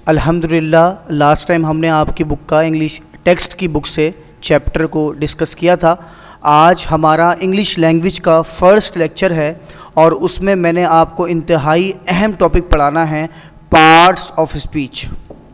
अल्हम्दुलिल्लाह last time हमने आपकी बुक का इंग्लिश टेक्स्ट की बुक से चैप्टर को डिस्कस किया था। आज हमारा इंग्लिश लैंग्वेज का फ़र्स्ट लेक्चर है और उसमें मैंने आपको इंतहाई अहम टॉपिक पढ़ाना है, पार्ट्स ऑफ स्पीच।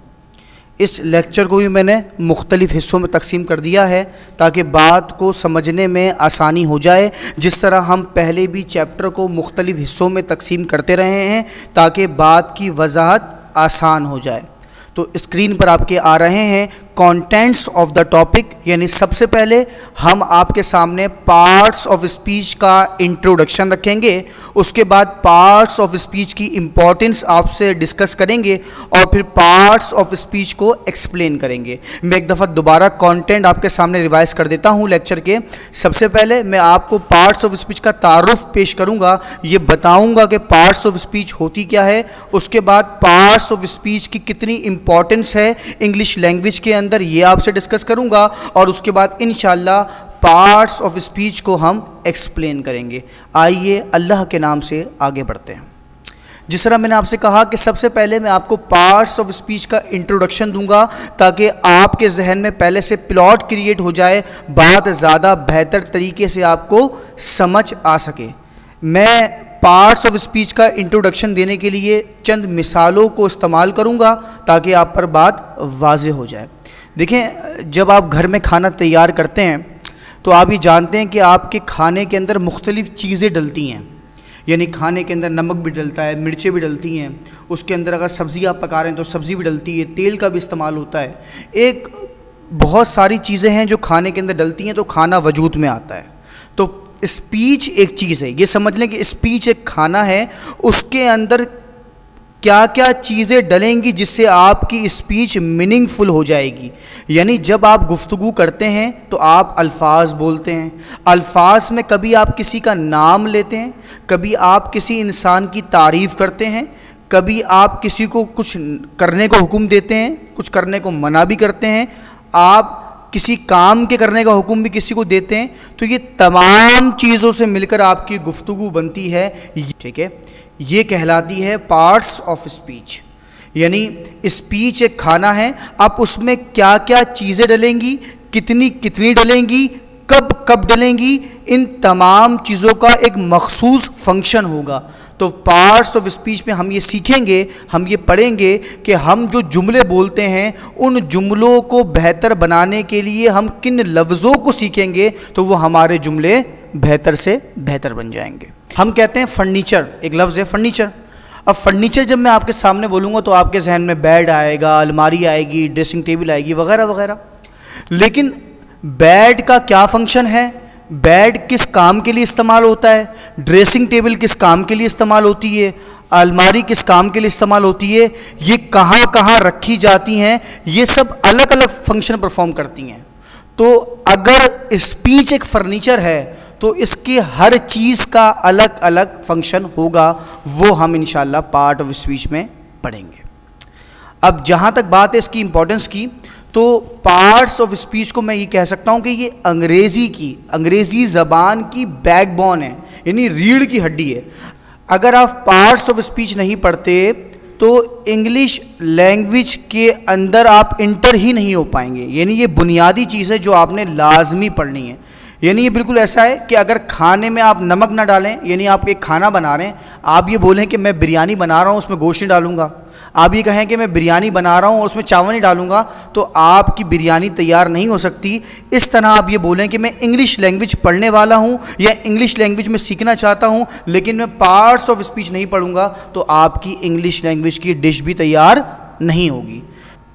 इस लेक्चर को भी मैंने मुख्तलिफ़ हिस्सों में तकसीम कर दिया है ताकि बात को समझने में आसानी हो जाए। जिस तरह हम पहले भी चैप्टर को मुख्तलिफ़ हिस्सों में तकसीम करते रहे हैं ताकि बात की वजाहत आसान हो जाए। तो स्क्रीन पर आपके आ रहे हैं कंटेंट्स ऑफ द टॉपिक, यानी सबसे पहले हम आपके सामने पार्ट्स ऑफ स्पीच का इंट्रोडक्शन रखेंगे, उसके बाद पार्ट्स ऑफ स्पीच की इम्पोर्टेंस आपसे डिस्कस करेंगे और फिर पार्ट्स ऑफ स्पीच को एक्सप्लेन करेंगे। मैं एक दफ़ा दोबारा कंटेंट आपके सामने रिवाइज कर देता हूं लेक्चर के। सबसे पहले मैं आपको पार्ट्स ऑफ स्पीच का तारुफ पेश करूंगा, ये बताऊंगा कि पार्ट्स ऑफ स्पीच होती क्या है। उसके बाद पार्ट्स ऑफ स्पीच की कितनी इंपॉर्टेंस है इंग्लिश लैंग्वेज के अंदर, ये आपसे डिस्कस करूंगा और उसके बाद इंशाल्लाह पार्ट्स ऑफ स्पीच को हम एक्सप्लेन करेंगे। आइए अल्लाह के नाम से आगे बढ़ते हैं। जिस तरह मैंने आपसे कहा कि सबसे पहले मैं आपको पार्ट्स ऑफ स्पीच का इंट्रोडक्शन दूंगा ताकि आपके जहन में पहले से प्लॉट क्रिएट हो जाए, बात ज़्यादा बेहतर तरीके से आपको समझ आ सके। मैं पार्ट्स ऑफ स्पीच का इंट्रोडक्शन देने के लिए चंद मिसालों को इस्तेमाल करूंगा ताकि आप पर बात वाज़ेह हो जाए। देखें, जब आप घर में खाना तैयार करते हैं तो आप ये जानते हैं कि आपके खाने के अंदर मुख्तलिफ़ चीज़ें डलती हैं, यानी खाने के अंदर नमक भी डलता है, मिर्चें भी डलती हैं, उसके अंदर अगर सब्ज़ी आप पका रहे हैं तो सब्ज़ी भी डलती है, तेल का भी इस्तेमाल होता है। एक बहुत सारी चीज़ें हैं जो खाने के अंदर डलती हैं तो खाना वजूद में आता है। तो स्पीच एक चीज़ है, ये समझ लें कि स्पीच एक खाना है, उसके अंदर क्या क्या चीज़ें डलेंगी जिससे आपकी स्पीच मीनिंगफुल हो जाएगी। यानी जब आप गुफ्तगू करते हैं तो आप अल्फाज बोलते हैं, अल्फाज में कभी आप किसी का नाम लेते हैं, कभी आप किसी इंसान की तारीफ़ करते हैं, कभी आप किसी को कुछ करने को हुक्म देते हैं, कुछ करने को मना भी करते हैं, आप किसी काम के करने का हुक्म भी किसी को देते हैं। तो ये तमाम चीज़ों से मिलकर आपकी गुफ्तगू बनती है, ठीक है। ये कहलाती है पार्ट्स ऑफ स्पीच। यानी स्पीच एक खाना है, अब उसमें क्या क्या चीज़ें डलेंगी, कितनी कितनी डलेंगी, कब कब डलेंगी, इन तमाम चीज़ों का एक मखसूस फंक्शन होगा। तो पार्ट्स ऑफ स्पीच में हम ये सीखेंगे, हम ये पढ़ेंगे कि हम जो जुमले बोलते हैं उन जुमलों को बेहतर बनाने के लिए हम किन लफ्ज़ों को सीखेंगे तो वो हमारे जुमले बेहतर से बेहतर बन जाएंगे। हम कहते हैं फर्नीचर, एक लफ्ज़ है फर्नीचर। अब फर्नीचर जब मैं आपके सामने बोलूँगा तो आपके जहन में बेड आएगा, अलमारी आएगी, ड्रेसिंग टेबल आएगी, वगैरह वगैरह। लेकिन बेड का क्या फंक्शन है, बेड किस काम के लिए इस्तेमाल होता है, ड्रेसिंग टेबल किस काम के लिए इस्तेमाल होती है, अलमारी किस काम के लिए इस्तेमाल होती है, ये कहाँ कहाँ रखी जाती हैं, ये सब अलग अलग फंक्शन परफॉर्म करती हैं। तो अगर स्पीच एक फर्नीचर है तो इसकी हर चीज़ का अलग अलग फंक्शन होगा, वो हम इंशाल्लाह पार्ट ऑफ स्पीच में पढ़ेंगे। अब जहाँ तक बात है इसकी इम्पोर्टेंस की, तो पार्ट्स ऑफ स्पीच को मैं ये कह सकता हूँ कि ये अंग्रेज़ी ज़बान की बैकबोन है, यानी रीढ़ की हड्डी है। अगर आप पार्ट्स ऑफ स्पीच नहीं पढ़ते तो इंग्लिश लैंग्वेज के अंदर आप इंटर ही नहीं हो पाएंगे। यानी ये बुनियादी चीज़ है जो आपने लाजमी पढ़नी है। यानी ये बिल्कुल ऐसा है कि अगर खाने में आप नमक ना डालें, यानी आप एक खाना बना रहे हैं, आप ये बोलें कि मैं बिरयानी बना रहा हूँ उसमें गोश्त नहीं डालूंगा, आप ये कहें कि मैं बिरयानी बना रहा हूँ और उसमें चावल नहीं डालूंगा, तो आपकी बिरयानी तैयार नहीं हो सकती। इस तरह आप ये बोलें कि मैं इंग्लिश लैंग्वेज पढ़ने वाला हूँ या इंग्लिश लैंग्वेज में सीखना चाहता हूँ लेकिन मैं पार्ट्स ऑफ स्पीच नहीं पढ़ूंगा, तो आपकी इंग्लिश लैंग्वेज की डिश भी तैयार नहीं होगी।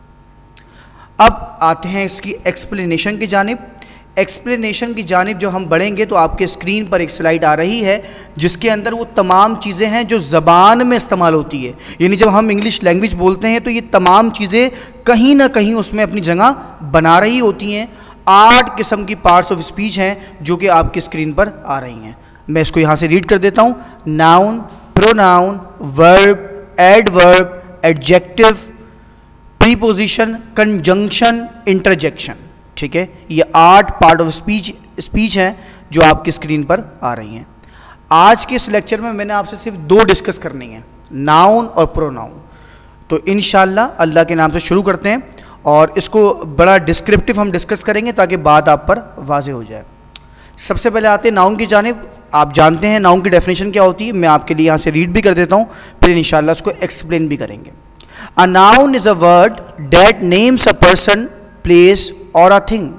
अब आते हैं इसकी एक्सप्लेनेशन की जानिब। एक्सप्लेनेशन की जानिब जो हम बढ़ेंगे तो आपके स्क्रीन पर एक स्लाइड आ रही है जिसके अंदर वो तमाम चीज़ें हैं जो ज़बान में इस्तेमाल होती है। यानी जब हम इंग्लिश लैंग्वेज बोलते हैं तो ये तमाम चीज़ें कहीं ना कहीं उसमें अपनी जगह बना रही होती हैं। 8 किस्म की पार्ट्स ऑफ स्पीच हैं जो कि आपकी स्क्रीन पर आ रही हैं। मैं इसको यहाँ से रीड कर देता हूँ। Noun, pronoun, verb, adverb, adjective, preposition, conjunction, interjection. ठीक है, ये 8 पार्ट ऑफ स्पीच हैं जो आपकी स्क्रीन पर आ रही हैं। आज के इस लेक्चर में मैंने आपसे सिर्फ 2 डिस्कस करनी है, नाउन और प्रोनाउन। तो इंशाल्लाह अल्लाह के नाम से शुरू करते हैं और इसको बड़ा डिस्क्रिप्टिव हम डिस्कस करेंगे ताकि बात आप पर वाज़ेह हो जाए। सबसे पहले आते हैं नाउन की जानिब। आप जानते हैं नाउन की डेफिनेशन क्या होती है, मैं आपके लिए यहाँ से रीड भी कर देता हूँ, फिर इंशाल्लाह उसको एक्सप्लेन भी करेंगे। A noun is a word that names a person, place or a thing.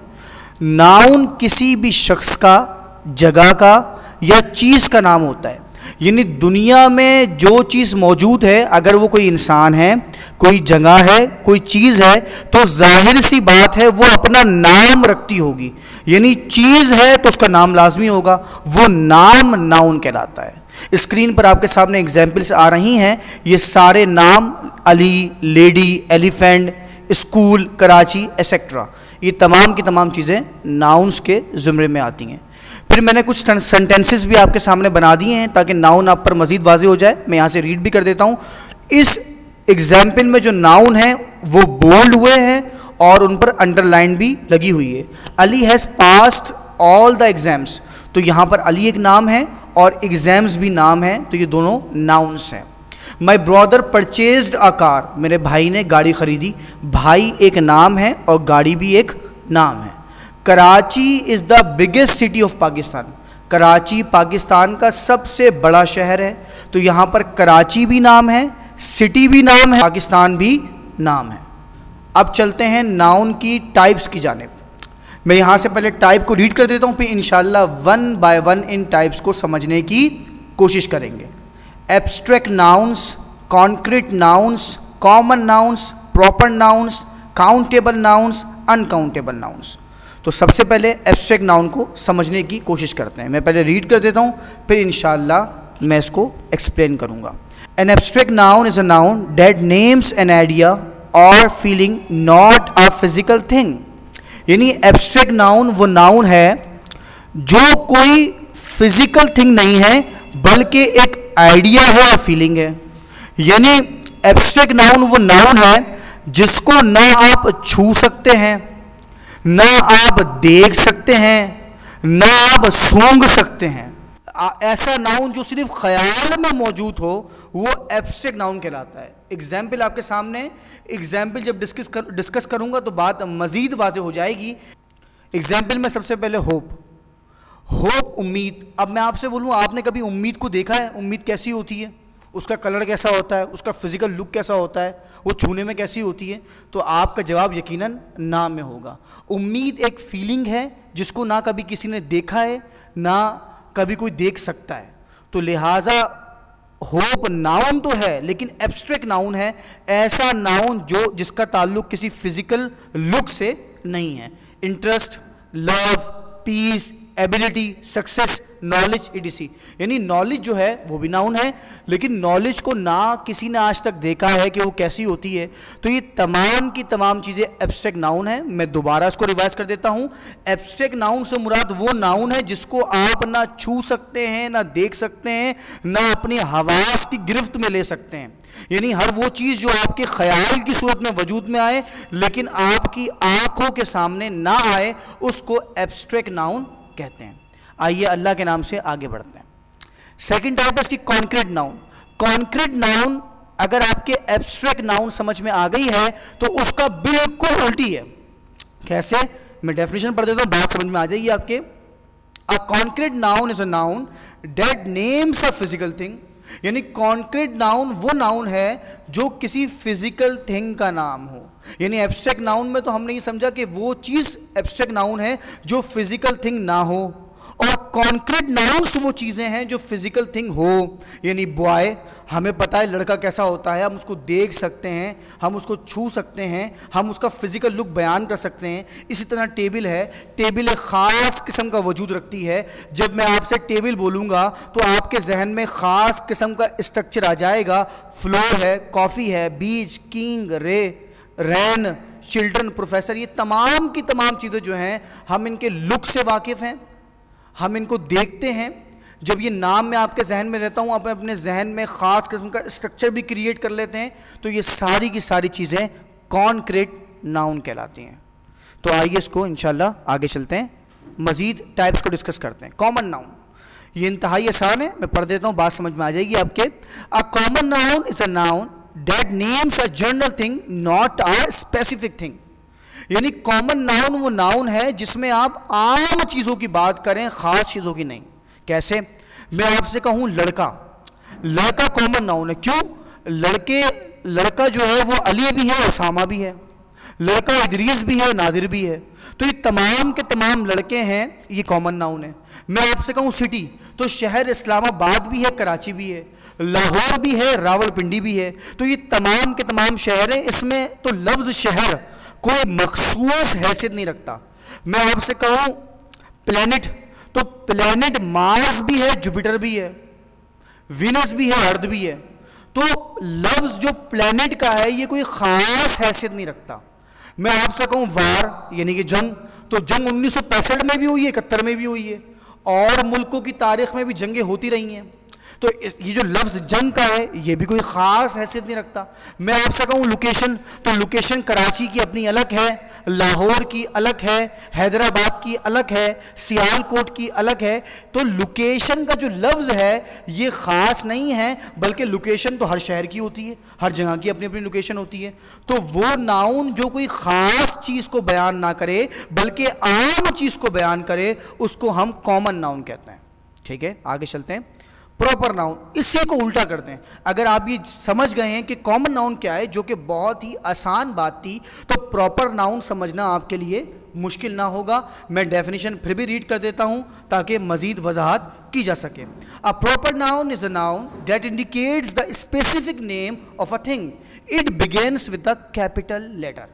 Noun किसी भी शख्स का, जगह का या चीज़ का नाम होता है। यानी दुनिया में जो चीज़ मौजूद है, अगर वो कोई इंसान है, कोई जगह है, कोई चीज़ है, तो जाहिर सी बात है वो अपना नाम रखती होगी। यानी चीज़ है तो उसका नाम लाजमी होगा, वो नाम नाउन कहलाता है। स्क्रीन पर आपके सामने एग्जाम्पल्स आ रही हैं, ये सारे नाम Ali, lady, elephant, school, Karachi etcetera, ये तमाम की तमाम चीज़ें नाउन्स के ज़ुमरे में आती हैं। फिर मैंने कुछ सेंटेंसेस भी आपके सामने बना दिए हैं ताकि नाउन आप पर मज़ीद वाज़ेह हो जाए। मैं यहाँ से रीड भी कर देता हूँ। इस एग्जाम्पल में जो नाउन हैं वो बोल्ड हुए हैं और उन पर अंडरलाइन भी लगी हुई है। Ali has passed all the exams, तो यहाँ पर अली एक नाम है और एग्ज़ाम्स भी नाम है, तो ये दोनों नाउन्स हैं। My brother purchased a car, मेरे भाई ने गाड़ी खरीदी। भाई एक नाम है और गाड़ी भी एक नाम है। Karachi is the biggest city of Pakistan, Karachi Pakistan का सबसे बड़ा शहर है, तो यहाँ पर कराची भी नाम है, सिटी भी नाम है, पाकिस्तान भी नाम है। अब चलते हैं नाउन की टाइप्स की जानिब। मैं यहाँ से पहले टाइप को रीड कर देता हूँ, फिर इंशाल्लाह वन बाय वन इन टाइप्स को समझने की कोशिश करेंगे। Abstract nouns, concrete nouns, common nouns, proper nouns, countable nouns, uncountable nouns. तो सबसे पहले एब्स्ट्रैक्ट नाउन को समझने की कोशिश करते हैं। मैं पहले रीड कर देता हूँ, फिर इंशाल्लाह मैं इसको एक्सप्लेन करूँगा। An abstract noun is a noun that names an idea or feeling, not a physical thing. यानी एब्स्ट्रैक्ट नाउन वो नाउन है जो कोई फिजिकल थिंग नहीं है बल्कि एक आइडिया है और फीलिंग है। यानी एब्स्ट्रैक्ट नाउन वो नाउन है जिसको ना आप छू सकते हैं, ना आप देख सकते हैं, ना आप सूंघ सकते हैं। ऐसा नाउन जो सिर्फ ख्याल में मौजूद हो वो एब्स्ट्रैक्ट नाउन कहलाता है। एग्जाम्पल आपके सामने, एग्जाम्पल जब डिस्कस करूंगा तो बात मज़ीद वाज़ेह हो जाएगी। एग्जाम्पल में सबसे पहले होप, उम्मीद। अब मैं आपसे बोलूँ, आपने कभी उम्मीद को देखा है? उम्मीद कैसी होती है, उसका कलर कैसा होता है, उसका फिजिकल लुक कैसा होता है, वो छूने में कैसी होती है? तो आपका जवाब यकीनन ना में होगा। उम्मीद एक फीलिंग है जिसको ना कभी किसी ने देखा है ना कभी कोई देख सकता है, तो लिहाजा होप नाउन तो है लेकिन एब्स्ट्रैक्ट नाउन है, ऐसा नाउन जो जिसका ताल्लुक किसी फिजिकल लुक से नहीं है। Interest, love, peace, ability, success, knowledge, ETC. यानी नॉलेज जो है वो भी नाउन है, लेकिन नॉलेज को ना किसी ने आज तक देखा है कि वो कैसी होती है, तो ये तमाम की तमाम चीज़ें एब्स्ट्रैक्ट नाउन है। मैं दोबारा इसको रिवाइज कर देता हूँ। एब्स्ट्रैक्ट नाउन से मुराद वो नाउन है जिसको आप ना छू सकते हैं, ना देख सकते हैं, ना अपनी हवास की गिरफ्त में ले सकते हैं। यानी हर वो चीज़ जो आपके ख्याल की सूरत में वजूद में आए लेकिन आपकी आंखों के सामने ना आए, उसको एब्स्ट्रैक्ट नाउन कहते हैं। आइए अल्लाह के नाम से आगे बढ़ते हैं। सेकंड टाइप है इसकी कॉन्क्रीट नाउन। कॉन्क्रीट नाउन अगर आपके एब्स्ट्रैक्ट नाउन समझ में आ गई है तो उसका बिल्कुल उल्टी है। कैसे? मैं डेफिनेशन पढ़ देता हूं, बात समझ में आ जाएगी आपके। A concrete noun is a noun that names a physical thing. यानी कॉन्क्रीट नाउन वो नाउन है जो किसी फिजिकल थिंग का नाम हो। यानी एब्स्ट्रैक्ट नाउन में तो हमने ये समझा कि वो चीज़ एब्स्ट्रैक्ट नाउन है जो फिजिकल थिंग ना हो, और कॉन्क्रीट नाउन्स वो चीज़ें हैं जो फिजिकल थिंग हो। यानी बॉय, हमें पता है लड़का कैसा होता है, हम उसको देख सकते हैं, हम उसको छू सकते हैं, हम उसका फिजिकल लुक बयान कर सकते हैं। इसी तरह टेबल है, टेबल एक ख़ास किस्म का वजूद रखती है। जब मैं आपसे टेबल बोलूँगा तो आपके जहन में ख़ास किस्म का स्ट्रक्चर आ जाएगा। फ्लोर है, कॉफ़ी है, beach, king, rain, children, professor, ये तमाम की तमाम चीज़ें जो हैं हम इनके लुक से वाकिफ़ हैं, हम इनको देखते हैं। जब ये नाम मैं आपके जहन में रहता हूँ, आप अपने जहन में ख़ास किस्म का स्ट्रक्चर भी क्रिएट कर लेते हैं, तो ये सारी की सारी चीज़ें कॉन्क्रीट नाउन कहलाती हैं। तो आइए इसको इंशाल्लाह आगे चलते हैं, मज़ीद टाइप्स को डिस्कस करते हैं। कॉमन नाउन, ये इंतहाई आसान है, मैं पढ़ देता हूँ, बात समझ में आ जाएगी आपके। A common noun is a noun that names a general thing not a specific thing. यानी कॉमन नाउन वो नाउन है जिसमें आप आम चीजों की बात करें, खास चीजों की नहीं। कैसे? मैं आपसे कहूं लड़का, लड़का कॉमन नाउन है। क्यों? लड़का जो है वो अली भी है, उसामा भी है, लड़का इदरीस भी है, नादिर भी है। तो ये तमाम के तमाम लड़के हैं, ये कॉमन नाउन है। मैं आपसे कहूं सिटी, तो शहर इस्लामाबाद भी है, कराची भी है, लाहौर भी है, रावलपिंडी भी है। तो ये तमाम के तमाम शहर हैं। इसमें तो लफ्ज शहर कोई मखसूस हैसियत नहीं रखता। मैं आपसे कहूं प्लेनेट, तो प्लेनेट मार्स भी है, जुपिटर भी है, विनस भी है, अर्थ भी है। तो लफ्ज जो प्लेनेट का है ये कोई खास हैसियत नहीं रखता। मैं आपसे कहूं वार यानी कि जंग, तो जंग 1965 में भी हुई है, 71 में भी हुई है, और मुल्कों की तारीख में भी जंगें होती रही हैं। तो ये जो लफ्ज जंग का है ये भी कोई खास हैसियत नहीं रखता। मैं आपसे कहूं लोकेशन, तो लोकेशन कराची की अपनी अलग है, लाहौर की अलग है, हैदराबाद की अलग है, सियालकोट की अलग है। तो लोकेशन का जो लफ्ज है ये खास नहीं है, बल्कि लोकेशन तो हर शहर की होती है, हर जगह की अपनी अपनी लोकेशन होती है। तो वो नाउन जो कोई खास चीज को बयान ना करे बल्कि आम चीज को बयान करे, उसको हम कॉमन नाउन कहते हैं। ठीक है, आगे चलते हैं। प्रॉपर नाउन, इसी को उल्टा करते हैं। अगर आप ये समझ गए हैं कि कॉमन नाउन क्या है, जो कि बहुत ही आसान बात थी, तो प्रॉपर नाउन समझना आपके लिए मुश्किल ना होगा। मैं डेफिनेशन फिर भी रीड कर देता हूं ताकि मजीद वजाहत की जा सके। A proper noun is a noun that indicates the specific name of a thing, it begins with the capital letter.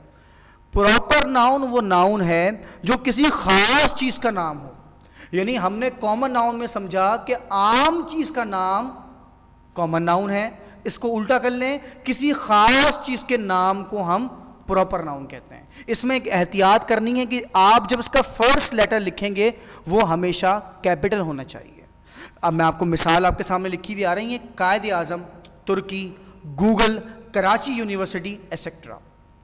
Proper noun वो नाउन है जो किसी खास चीज का नाम हो। यानी हमने कॉमन नाउन में समझा कि आम चीज का नाम कॉमन नाउन है। इसको उल्टा कर लें, किसी खास चीज के नाम को हम प्रॉपर नाउन कहते हैं। इसमें एक एहतियात करनी है कि आप जब इसका फर्स्ट लेटर लिखेंगे वो हमेशा कैपिटल होना चाहिए। अब मैं आपको मिसाल आपके सामने लिखी हुई आ रही है, कायदे आजम, तुर्की, गूगल, कराची यूनिवर्सिटी एसेट्रा।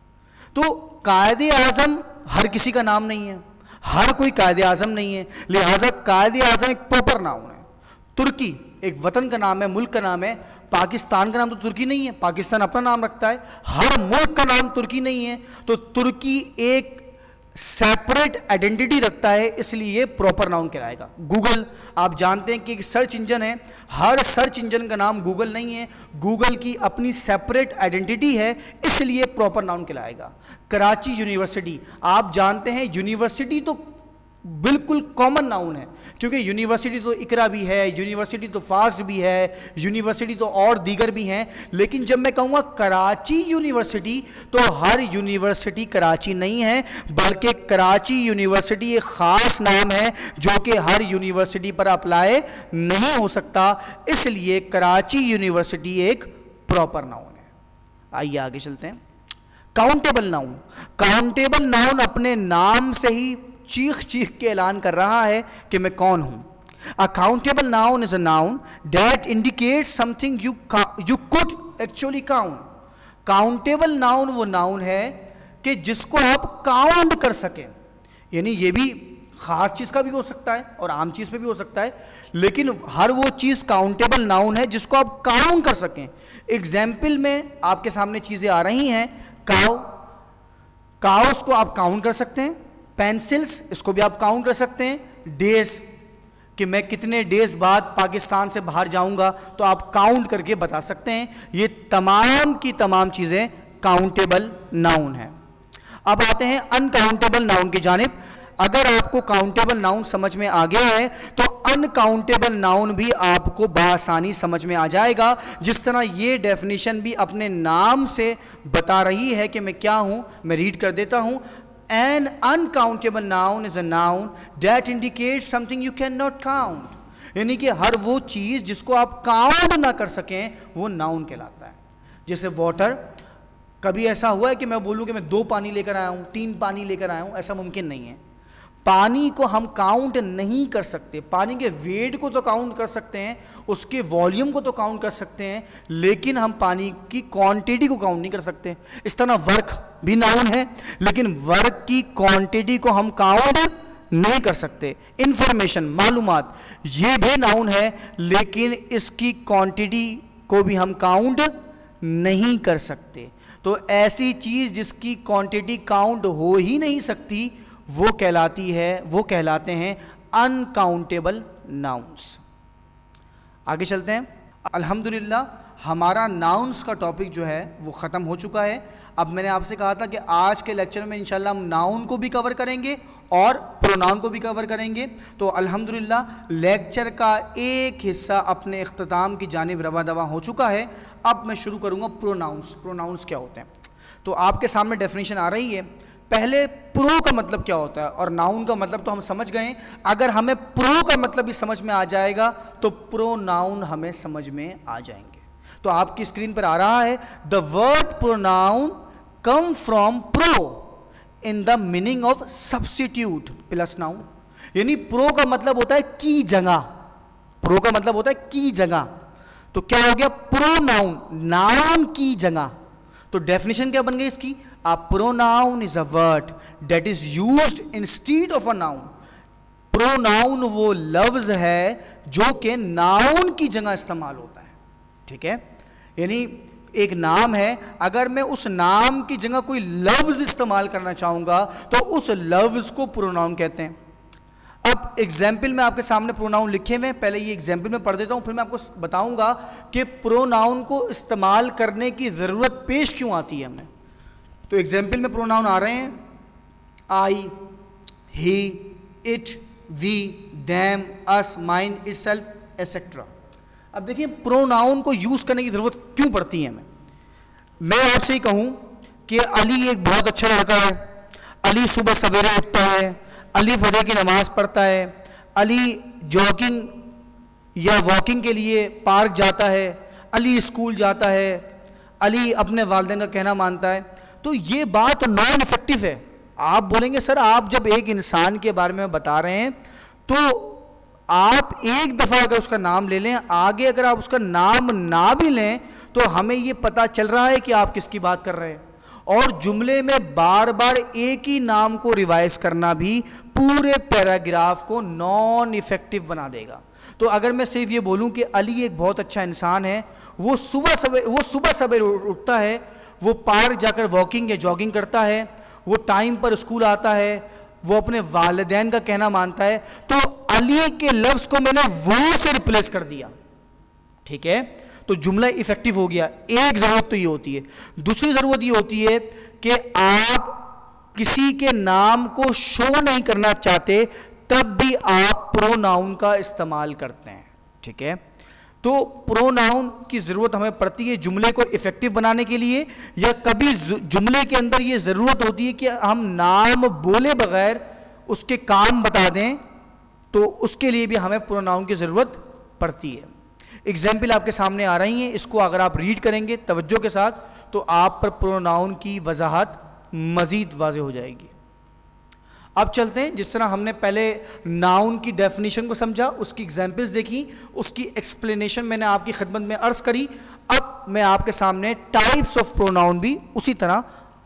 तो कायदे आजम हर किसी का नाम नहीं है, हर कोई कायदे आजम नहीं है, लिहाजा कायदे आजम एक प्रॉपर नाउन है। तुर्की एक वतन का नाम है, मुल्क का नाम है। पाकिस्तान का नाम तो तुर्की नहीं है, पाकिस्तान अपना नाम रखता है, हर मुल्क का नाम तुर्की नहीं है। तो तुर्की एक सेपरेट आइडेंटिटी रखता है, इसलिए प्रॉपर नाउन कहलाएगा। गूगल, आप जानते हैं कि एक सर्च इंजन है, हर सर्च इंजन का नाम गूगल नहीं है, गूगल की अपनी सेपरेट आइडेंटिटी है, इसलिए प्रॉपर नाउन कहलाएगा। कराची यूनिवर्सिटी, आप जानते हैं यूनिवर्सिटी तो बिल्कुल कॉमन नाउन है, क्योंकि यूनिवर्सिटी तो इकरा भी है, यूनिवर्सिटी तो फास्ट भी है, यूनिवर्सिटी तो और दीगर भी हैं। लेकिन जब मैं कहूँगा कराची यूनिवर्सिटी, तो हर यूनिवर्सिटी कराची नहीं है, बल्कि कराची यूनिवर्सिटी एक ख़ास नाम है जो कि हर यूनिवर्सिटी पर अप्लाई नहीं हो सकता, इसलिए कराची यूनिवर्सिटी एक प्रॉपर नाउन है। आइए आगे चलते हैं। काउंटेबल नाउन, काउंटेबल नाउन अपने नाम से ही चीख चीख के ऐलान कर रहा है कि मैं कौन हूं। A countable noun is a noun that indicates something you could actually count. Countable noun वो नाउन है कि जिसको आप काउंट कर सकें। यानी ये भी खास चीज का भी हो सकता है और आम चीज पे भी हो सकता है, लेकिन हर वो चीज काउंटेबल नाउन है जिसको आप काउंट कर सकें। एग्जाम्पल में आपके सामने चीजें आ रही हैं। काउ, काउस को आप काउंट कर सकते हैं। पेंसिल्स, इसको भी आप काउंट कर सकते हैं। डेज, कि मैं कितने डेज बाद पाकिस्तान से बाहर जाऊंगा, तो आप काउंट करके बता सकते हैं। ये तमाम की तमाम चीजें काउंटेबल नाउन है। अब आते हैं अनकाउंटेबल नाउन की जानिब। अगर आपको काउंटेबल नाउन समझ में आ गया है तो अनकाउंटेबल नाउन भी आपको बआसानी समझ में आ जाएगा। जिस तरह ये डेफिनेशन भी अपने नाम से बता रही है कि मैं क्या हूं, मैं रीड कर देता हूं। An uncountable noun is a noun that indicates something you cannot count. यानी कि हर वो चीज़ जिसको आप काउंट ना कर सकें वो नाउन कहलाता है। जैसे वाटर, कभी ऐसा हुआ है कि मैं बोलूँ कि मैं 2 पानी लेकर आया हूँ, 3 पानी लेकर आया हूँ, ऐसा मुमकिन नहीं है। पानी को हम काउंट नहीं कर सकते। पानी के वेट को तो काउंट कर सकते हैं, उसके वॉल्यूम को तो काउंट कर सकते हैं, लेकिन हम पानी की क्वांटिटी को काउंट नहीं कर सकते। इस तरह वर्क भी नाउन है, लेकिन वर्क की क्वांटिटी को हम काउंट नहीं कर सकते। इंफॉर्मेशन, मालूमात, ये भी नाउन है, लेकिन इसकी क्वांटिटी को भी हम काउंट नहीं कर सकते। तो ऐसी चीज़ जिसकी क्वांटिटी काउंट हो ही नहीं सकती वो कहलाते हैं अनकाउंटेबल नाउन्स। आगे चलते हैं। अल्हम्दुलिल्लाह हमारा नाउन्स का टॉपिक जो है वो ख़त्म हो चुका है। अब मैंने आपसे कहा था कि आज के लेक्चर में इंशाल्लाह हम नाउन को भी कवर करेंगे और प्रोनाउन को भी कवर करेंगे। तो अल्हम्दुलिल्लाह लेक्चर का एक हिस्सा अपने इख्तिताम की जानिब रवा दवा हो चुका है। अब मैं शुरू करूँगा प्रोनाउंस। प्रोनाउंस क्या होते हैं? तो आपके सामने डेफिनेशन आ रही है। पहले प्रो का मतलब क्या होता है और नाउन का मतलब तो हम समझ गए। अगर हमें प्रो का मतलब भी समझ में आ जाएगा तो प्रोनाउन हमें समझ में आ जाएंगे। तो आपकी स्क्रीन पर आ रहा है, the word pronoun come from pro in the meaning of substitute plus noun. यानी प्रो का मतलब होता है की जगह। प्रो का मतलब होता है की जगह। तो क्या हो गया? प्रोनाउन, नाउन की जगह। तो डेफिनेशन क्या बन गई इसकी? A pronoun is a word that is used instead of a noun. Pronoun वो लफ्ज है जो कि नाउन की जगह इस्तेमाल होता है। ठीक है, यानी एक नाम है, अगर मैं उस नाम की जगह कोई लफ्ज इस्तेमाल करना चाहूंगा तो उस लफ्ज को प्रोनाउन कहते हैं। अब एग्जाम्पल में आपके सामने प्रोनाउन लिखे हुए, पहले ये एग्जाम्पल में पढ़ देता हूं, फिर मैं आपको बताऊंगा कि प्रोनाउन को इस्तेमाल करने की जरूरत पेश क्यों आती है हमें। तो एग्जाम्पल में प्रोनाउन आ रहे हैं, I, he, it, we, them, us, mine, itself etcetera. अब देखिए प्रोनाउन को यूज करने की जरूरत क्यों पड़ती है हमें। मैं आपसे ही कहूं कि अली एक बहुत अच्छा लड़का है, अली सुबह सवेरे उठता है, अली फजर की नमाज पढ़ता है, अली जॉगिंग या वॉकिंग के लिए पार्क जाता है, अली स्कूल जाता है, अली अपने वालिदैन का कहना मानता है। तो ये बात नॉन इफेक्टिव है। आप बोलेंगे सर आप जब एक इंसान के बारे में बता रहे हैं तो आप एक दफ़ा अगर उसका नाम ले लें, आगे अगर आप उसका नाम ना भी लें तो हमें ये पता चल रहा है कि आप किसकी बात कर रहे हैं। और जुमले में बार बार एक ही नाम को रिवाइज करना भी पूरे पैराग्राफ को नॉन इफेक्टिव बना देगा। तो अगर मैं सिर्फ ये बोलूं कि अली एक बहुत अच्छा इंसान है, वो सुबह सवेरे उठता है, वो पार्क जाकर वॉकिंग या जॉगिंग करता है, वो टाइम पर स्कूल आता है, वो अपने वालिदैन का कहना मानता है, तो अली के लफ्ज को मैंने वो से रिप्लेस कर दिया। ठीक है, तो जुमला इफेक्टिव हो गया। एक जरूरत तो ये होती है। दूसरी जरूरत ये होती है कि आप किसी के नाम को शो नहीं करना चाहते तब भी आप प्रोनाउन का इस्तेमाल करते हैं। ठीक है, तो प्रोनाउन की जरूरत हमें पड़ती है जुमले को इफेक्टिव बनाने के लिए, या कभी जुमले के अंदर ये जरूरत होती है कि हम नाम बोले बगैर उसके काम बता दें, तो उसके लिए भी हमें प्रोनाउन की ज़रूरत पड़ती है। एग्जाम्पल आपके सामने आ रही हैं, इसको अगर आप रीड करेंगे तवज्जो के साथ तो आप पर प्रोनाउन की वजाहत मज़ीद वाज़ेह हो जाएगी। अब चलते हैं, जिस तरह हमने पहले नाउन की डेफिनेशन को समझा, उसकी एग्जाम्पल्स देखी, उसकी एक्सप्लेनेशन मैंने आपकी खिदमत में अर्ज़ करी। अब मैं आपके सामने टाइप्स ऑफ प्रोनाउन भी उसी तरह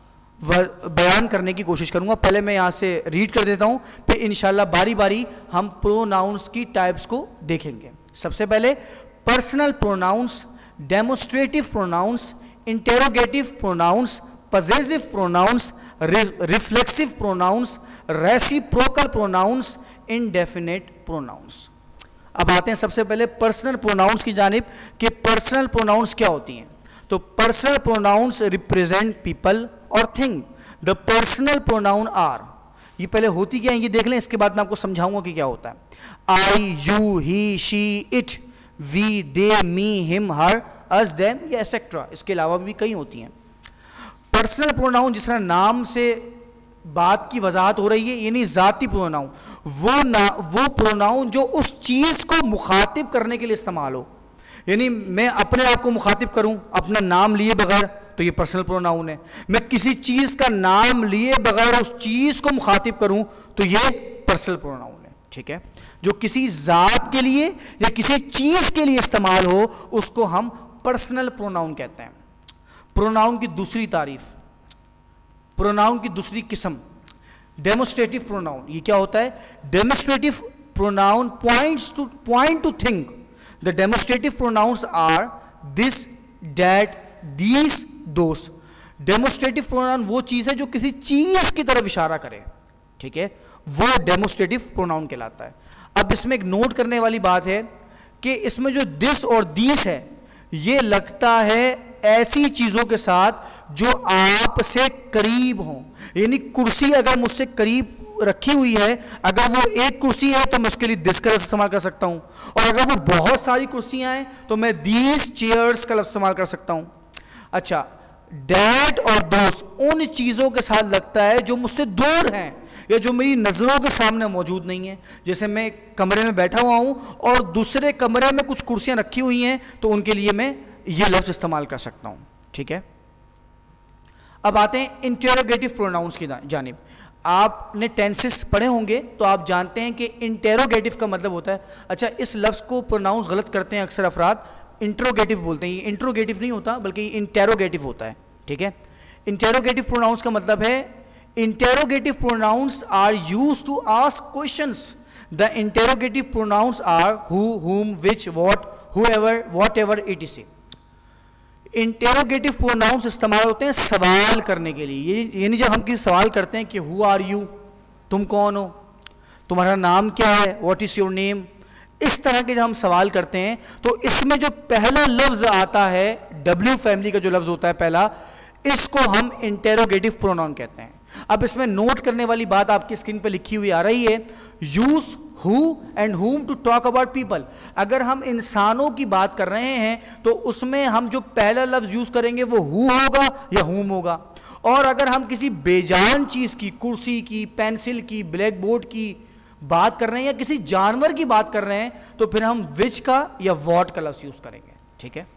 बयान करने की कोशिश करूंगा। पहले मैं यहाँ से रीड कर देता हूँ, फिर इंशाल्लाह बारी बारी हम प्रोनाउंस की टाइप्स को देखेंगे। सबसे पहले personal pronouns, demonstrative pronouns, interrogative pronouns, possessive pronouns, reflexive pronouns, reciprocal pronouns, indefinite pronouns. अब आते हैं सबसे पहले पर्सनल प्रोनाउंस की जानिब कि पर्सनल प्रोनाउंस क्या होती हैं। तो personal pronouns represent people or thing. The personal pronoun are, ये पहले होती क्या है ये देख लें, इसके बाद मैं आपको समझाऊंगा कि क्या होता है। I, you, he, she, it, we, they, me, him, her, us, them या एसेट्रा। इसके अलावा भी कई होती हैं। पर्सनल प्रोनाउन जिस तरह नाम से बात की वजाहत हो रही है, यानी ज़ाती प्रोनाउन, वो प्रोनाउन जो उस चीज़ को मुखातिब करने के लिए इस्तेमाल हो। यानी मैं अपने आप को मुखातिब करूं अपना नाम लिए बगैर, तो ये पर्सनल प्रोनाउन है। मैं किसी चीज़ का नाम लिए बगैर उस चीज़ को मुखातिब करूं तो ये पर्सनल प्रोनाउन है। ठीक है, जो किसी ज़ात के लिए या किसी चीज़ के लिए इस्तेमाल हो उसको हम पर्सनल प्रोनाउन कहते हैं। प्रोनाउन की दूसरी तारीफ, प्रोनाउन की दूसरी किस्म डेमोस्ट्रेटिव प्रोनाउन। ये क्या होता है? Demonstrative pronoun point to thing. The demonstrative pronouns are this, that, these, those. Demonstrative pronoun वो चीज है जो किसी चीज की तरफ इशारा करे, ठीक है, वो डेमोस्ट्रेटिव प्रोनाउन कहलाता है। अब इसमें एक नोट करने वाली बात है कि इसमें जो दिस और दीस है ये लगता है ऐसी चीजों के साथ जो आपसे करीब हों। यानी कुर्सी अगर मुझसे करीब रखी हुई है, अगर वो एक कुर्सी है तो मैं उसके लिए दिस का लफ्ज़ इस्तेमाल कर सकता हूं, और अगर वो बहुत सारी कुर्सियां हैं तो मैं दीस चेयर्स का लफ्ज़ इस्तेमाल कर सकता हूं। अच्छा, डैट और दोस उन चीज़ों के साथ लगता है जो मुझसे दूर हैं या जो मेरी नज़रों के सामने मौजूद नहीं है। जैसे मैं कमरे में बैठा हुआ हूं और दूसरे कमरे में कुछ कुर्सियां रखी हुई हैं तो उनके लिए मैं ये लफ्ज़ इस्तेमाल कर सकता हूं, ठीक है। अब आते हैं इंटेरोगेटिव प्रोनाउंस की जानिब। आपने टेंसेस पढ़े होंगे तो आप जानते हैं कि इंटेरोगेटिव का मतलब होता है, अच्छा इस लफ्ज़ को प्रोनाउंस गलत करते हैं अक्सर अफराद, इंट्रोगेटिव बोलते हैं। ये इंट्रोगेटिव नहीं होता बल्कि ये इंटेरोगेटिव होता है, ठीक है। इंटेरोगेटिव प्रोनाउंस का मतलब है interrogative pronouns are used to ask questions. The interrogative pronouns are who, whom, which, what, whoever, whatever etc। Interrogative pronouns इस्तेमाल होते हैं सवाल करने के लिए। यानी जब हम किसी सवाल करते हैं कि हु आर यू, तुम कौन हो, तुम्हारा नाम क्या है, व्हाट इज योर नेम, इस तरह के जब हम सवाल करते हैं तो इसमें जो पहला लफ्ज आता है, डब्ल्यू फैमिली का जो लफ्ज होता है पहला, इसको हम इंटेरोगेटिव प्रोनाउन कहते हैं। अब इसमें नोट करने वाली बात आपकी स्क्रीन पर लिखी हुई आ रही है, use who and whom to talk about people. अगर हम इंसानों की बात कर रहे हैं तो उसमें हम जो पहला लफ्ज यूज करेंगे वो हु होगा या हुम होगा, और अगर हम किसी बेजान चीज की, कुर्सी की, पेंसिल की, ब्लैक बोर्ड की बात कर रहे हैं या किसी जानवर की बात कर रहे हैं तो फिर हम विच का या व्हाट का लफ्ज यूज करेंगे, ठीक है।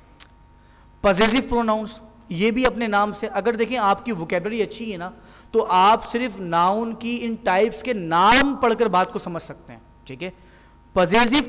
पजेसिव प्रोनाउंस, ये भी अपने नाम से, अगर देखें आपकी वोकैबुलरी अच्छी है ना तो आप सिर्फ नाउन की इन टाइप्स के नाम पढ़कर बात को समझ सकते हैं, ठीक है। Possessive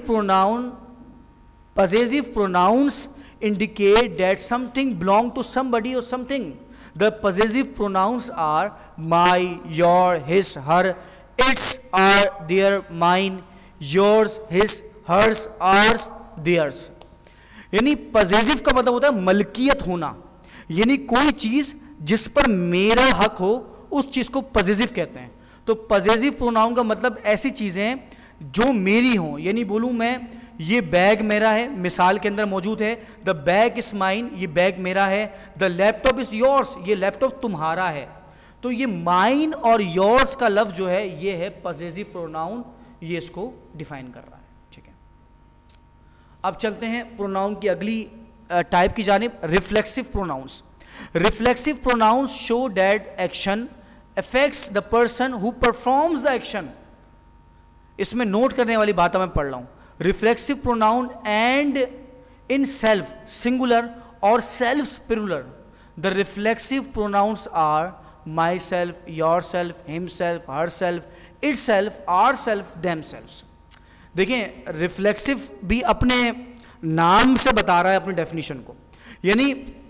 pronouns indicate that something belong to somebody or something. The possessive pronouns are my, your, his, her, its, our, their, mine, yours, his, hers, ours, theirs. यानी पजेसिव का मतलब होता है मलकियत होना, यानी कोई चीज जिस पर मेरा हक हो उस चीज को पजेसिव कहते हैं। तो पजेसिव प्रोनाउन का मतलब ऐसी चीजें जो मेरी हों, यानी बोलूं मैं ये बैग मेरा है, मिसाल के अंदर मौजूद है द बैग इज माइन, ये बैग मेरा है, द लैपटॉप इज योर्स, ये लैपटॉप तुम्हारा है। तो ये माइन और योर्स का लफ्ज जो है ये है पजेसिव प्रोनाउन, ये इसको डिफाइन कर रहा है, ठीक है। अब चलते हैं प्रोनाउन की अगली टाइप की जानिब, reflexive pronouns. Reflexive pronouns show that action affects the person who performs the action. इसमें नोट करने वाली बात मैं पढ़ रहा हूं, reflexive pronoun end in self singular और self plural. The reflexive pronouns are myself, yourself, himself, herself, itself, ourselves, themselves. देखें रिफ्लेक्सिव भी अपने नाम से बता रहा है अपनी डेफिनेशन को, यानी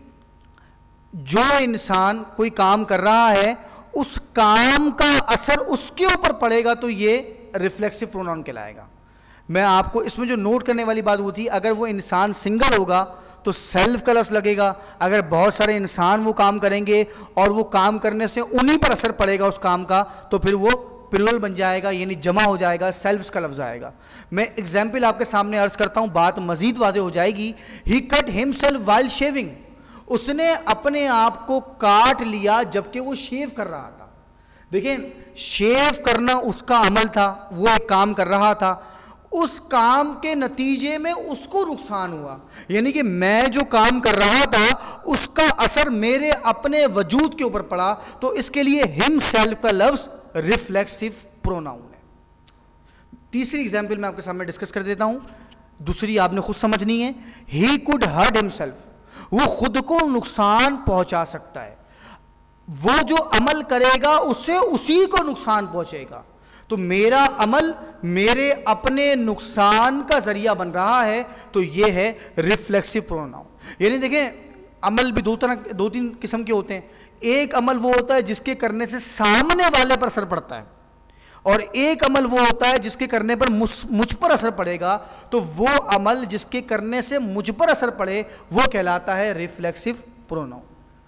जो इंसान कोई काम कर रहा है उस काम का असर उसके ऊपर पड़ेगा तो ये रिफ्लेक्सिव प्रोनाउन कहलाएगा। मैं आपको इसमें जो नोट करने वाली बात वो थी, अगर वो इंसान सिंगल होगा तो सेल्फ का लफ्ज़ लगेगा, अगर बहुत सारे इंसान वो काम करेंगे और वो काम करने से उन्हीं पर असर पड़ेगा उस काम का तो फिर वो प्लूरल बन जाएगा, यानी जमा हो जाएगा, सेल्फ्स का लफ्ज़ आएगा। मैं एग्जाम्पल आपके सामने अर्ज करता हूँ, बात मजीद वाज़ेह हो जाएगी। He cut himself while shaving, उसने अपने आप को काट लिया जबकि वो शेव कर रहा था। देखिए शेव करना उसका अमल था, वो एक काम कर रहा था, उस काम के नतीजे में उसको नुकसान हुआ, यानी कि मैं जो काम कर रहा था उसका असर मेरे अपने वजूद के ऊपर पड़ा, तो इसके लिए हिम सेल्फ का लफ्ज रिफ्लेक्सिव प्रोनाउन है। तीसरी एग्जाम्पल मैं आपके सामने डिस्कस कर देता हूं, दूसरी आपने खुद समझनी है। ही कुड हर्ट हिमसेल्फ, वो खुद को नुकसान पहुंचा सकता है, वो जो अमल करेगा उससे उसी को नुकसान पहुंचेगा। तो मेरा अमल मेरे अपने नुकसान का जरिया बन रहा है, तो ये है रिफ्लेक्सिव प्रोनाउन। यानी देखें अमल भी दो तीन किस्म के होते हैं। एक अमल वो होता है जिसके करने से सामने वाले पर असर पड़ता है, और एक अमल वो होता है जिसके करने पर मुझ पर असर पड़ेगा, तो वो अमल जिसके करने से मुझ पर असर पड़े वो कहलाता है रिफ्लेक्सिव प्रोनाउन।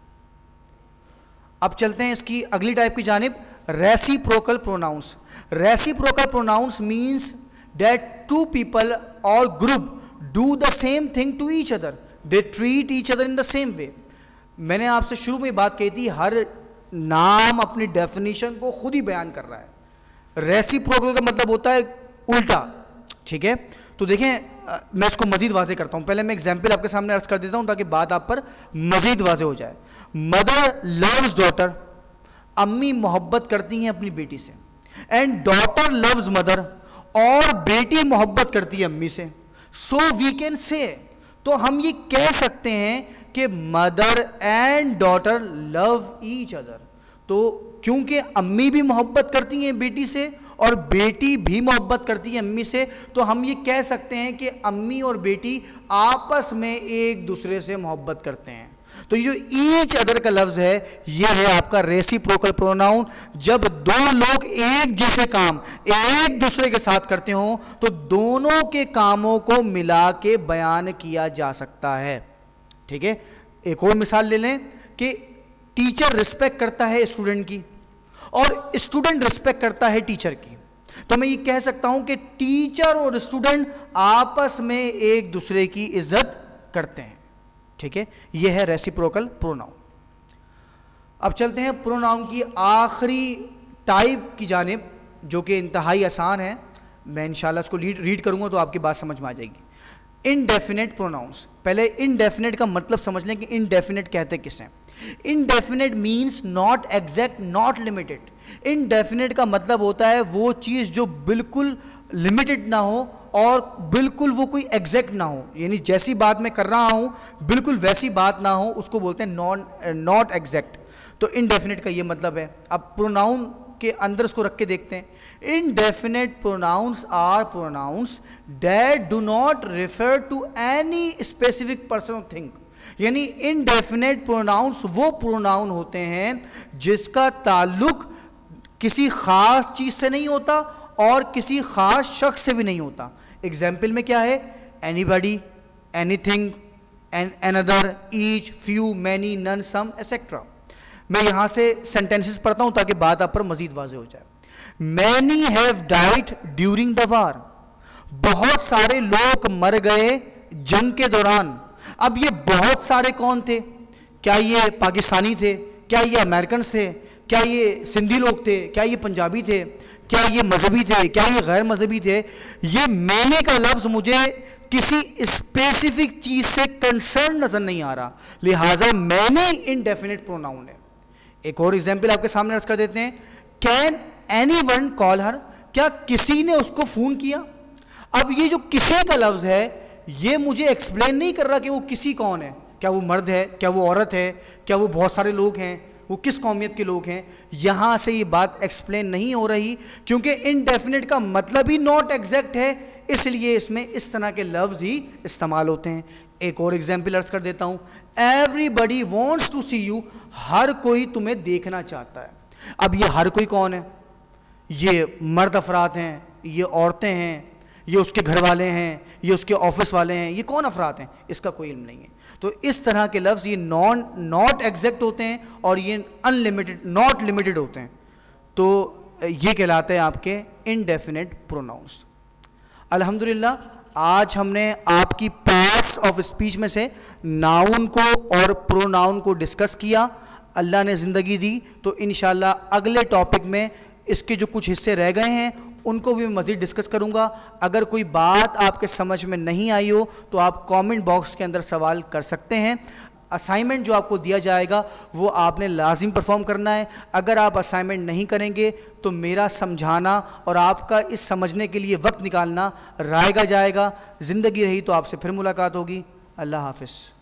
अब चलते हैं इसकी अगली टाइप की जानिब, reciprocal pronouns. Reciprocal pronouns means that two people or group do the same thing to each other, they treat each other in the same way. मैंने आपसे शुरू में बात कही थी, हर नाम अपनी डेफिनेशन को खुद ही बयान कर रहा है। रेसिप्रोकल का मतलब होता है उल्टा, ठीक है। तो देखें मैं इसको मजीद वाजे करता हूं। पहले मैं एग्जाम्पल आपके सामने अर्ज कर देता हूं ताकि बात आप पर मजीद वाजे हो जाए। मदर लव्स डॉटर, अम्मी मोहब्बत करती हैं अपनी बेटी से, एंड डॉटर लव्स मदर, और बेटी मोहब्बत करती है अम्मी से। सो वी कैन से, तो हम ये कह सकते हैं कि mother and daughter love each other. तो क्योंकि अम्मी भी मोहब्बत करती हैं बेटी से और बेटी भी मोहब्बत करती है अम्मी से, तो हम ये कह सकते हैं कि अम्मी और बेटी आपस में एक दूसरे से मोहब्बत करते हैं। तो ये ईच अदर का लफ्ज़ है, ये है आपका रेसिप्रोकल प्रोनाउन। जब दो लोग एक जैसे काम एक दूसरे के साथ करते हो तो दोनों के कामों को मिला के बयान किया जा सकता है, ठीक है। एक और मिसाल ले लें कि टीचर रिस्पेक्ट करता है स्टूडेंट की और स्टूडेंट रिस्पेक्ट करता है टीचर की, तो मैं ये कह सकता हूं कि टीचर और स्टूडेंट आपस में एक दूसरे की इज्जत करते हैं, ठीक है। यह है रेसिप्रोकल प्रोनाउन। अब चलते हैं प्रोनाउन की आखिरी टाइप की जानिब, जो कि इंतहाई आसान है। मैं इंशाल्लाह इसको रीड करूंगा तो आपकी बात समझ में आ जाएगी। Indefinite pronounce. पहले इनडेफिनेट का मतलब समझ लें कि इनडेफिनेट कहते किसे हैं। Indefinite means not exact, not limited. Indefinite का मतलब होता है वो चीज़ जो बिल्कुल लिमिटेड ना हो और बिल्कुल वो कोई एग्जैक्ट ना हो, यानी जैसी बात मैं कर रहा हूँ बिल्कुल वैसी बात ना हो, उसको बोलते हैं नॉट एग्जैक्ट। तो इनडेफिनेट का ये मतलब है। अब प्रोनाउन के अंदर इसको रख के देखते हैं। Indefinite pronouns are pronouns that do not refer to any specific person or thing. यानी इनडेफिनेट प्रोनाउंस वो प्रोनाउन होते हैं जिसका ताल्लुक किसी खास चीज़ से नहीं होता और किसी खास शख्स से भी नहीं होता। एग्जाम्पल में क्या है? Anybody, anything, another, each, few, many, none, some, etcetera. मैं यहाँ से सेंटेंसेस पढ़ता हूँ ताकि बात आप पर मजीद वाज़ेह हो जाए। Many have died during the war. बहुत सारे लोग मर गए जंग के दौरान। अब ये बहुत सारे कौन थे? क्या ये पाकिस्तानी थे? क्या ये अमेरिकन थे? क्या ये सिंधी लोग थे? क्या ये पंजाबी थे? क्या ये मजहबी थे? क्या ये गैर मजहबी थे? ये मैंने का लफ्ज़ मुझे किसी स्पेसिफिक चीज़ से कंसर्न नज़र नहीं आ रहा, लिहाजा मैंने इनडेफिनेट प्रोनाउन है। एक और एग्जाम्पल आपके सामने अर्ज कर देते हैं। Can anyone call her? क्या किसी ने उसको फ़ोन किया? अब ये जो किसी का लफ्ज़ है ये मुझे एक्सप्लेन नहीं कर रहा कि वो किसी कौन है। क्या वो मर्द है? क्या वो औरत है? क्या वो बहुत सारे लोग हैं? वो किस कौमियत के लोग हैं? यहाँ से ये बात एक्सप्लेन नहीं हो रही क्योंकि इनडेफिनेट का मतलब ही नॉट एग्जैक्ट है, इसलिए इसमें इस तरह के लफ्ज़ ही इस्तेमाल होते हैं। एक और एग्जाम्पल अर्ज कर देता हूँ। Everybody wants to see you. हर कोई तुम्हें देखना चाहता है। अब ये हर कोई कौन है? ये मर्द अफराद हैं, ये औरतें हैं, ये उसके घर वाले हैं, ये उसके ऑफिस वाले हैं, ये कौन अफराद हैं इसका कोई इल्म नहीं है। तो इस तरह के लफ्ज़ ये नॉट एग्जैक्ट होते हैं और ये अनलिमिटेड, नॉट लिमिटेड होते हैं। तो ये कहलाते हैं आपके इनडेफिनेट प्रोनाउंस। अल्हम्दुलिल्लाह आज हमने आपकी पार्ट्स ऑफ स्पीच में से नाउन को और प्रोनाउन को डिस्कस किया। अल्लाह ने ज़िंदगी दी तो इंशाल्लाह अगले टॉपिक में इसके जो कुछ हिस्से रह गए हैं उनको भी मैं मज़ीद डिस्कस करूँगा। अगर कोई बात आपके समझ में नहीं आई हो तो आप कमेंट बॉक्स के अंदर सवाल कर सकते हैं। असाइनमेंट जो आपको दिया जाएगा वो आपने लाजिम परफॉर्म करना है। अगर आप असाइनमेंट नहीं करेंगे तो मेरा समझाना और आपका इस समझने के लिए वक्त निकालना रायगा जाएगा। ज़िंदगी रही तो आपसे फिर मुलाकात होगी। अल्लाह हाफ़िज़।